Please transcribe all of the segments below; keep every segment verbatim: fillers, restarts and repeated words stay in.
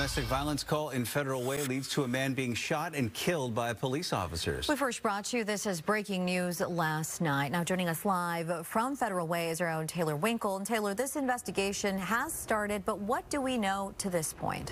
Domestic violence call in Federal Way leads to a man being shot and killed by police officers. We first brought you this as breaking news last night. Now joining us live from Federal Way is our own Taylor Winkle. And Taylor, this investigation has started, but what do we know to this point?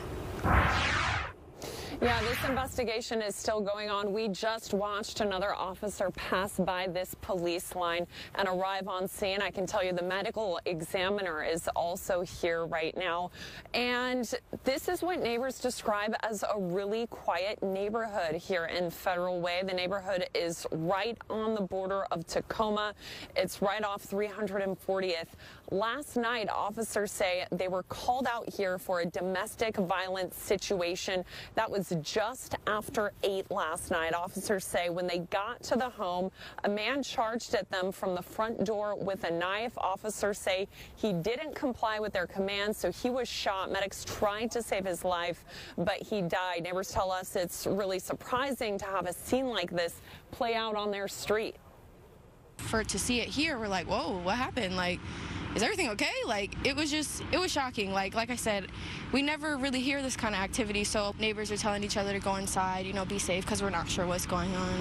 Yeah, this investigation is still going on. We just watched another officer pass by this police line and arrive on scene. I can tell you the medical examiner is also here right now. And this is what neighbors describe as a really quiet neighborhood here in Federal Way. The neighborhood is right on the border of Tacoma. It's right off three hundred fortieth. Last night, officers say they were called out here for a domestic violence situation. That was just after eight last night. Officers say when they got to the home, a man charged at them from the front door with a knife. Officers say he didn't comply with their commands, so he was shot. Medics tried to save his life, but he died. Neighbors tell us it's really surprising to have a scene like this play out on their street. For to see it here, we're like, whoa, what happened? Like, is everything okay? Like, it was just, it was shocking. Like, like I said, we never really hear this kind of activity, so neighbors are telling each other to go inside, you know, be safe, because we're not sure what's going on.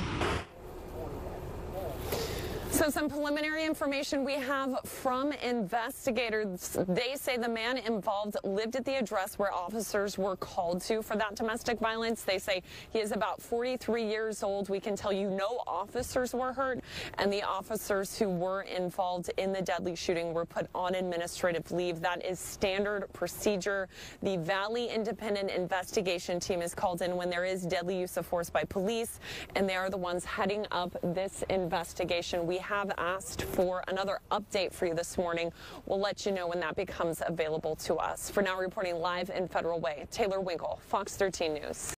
So some preliminary information we have from investigators. They say the man involved lived at the address where officers were called to for that domestic violence. They say he is about forty-three years old. We can tell you no officers were hurt, and the officers who were involved in the deadly shooting were put on administrative leave. That is standard procedure. The Valley Independent Investigation Team is called in when there is deadly use of force by police, and they are the ones heading up this investigation. We have asked for another update for you this morning. We'll let you know when that becomes available to us. For now, reporting live in Federal Way, Taylor Winkle, Fox thirteen News.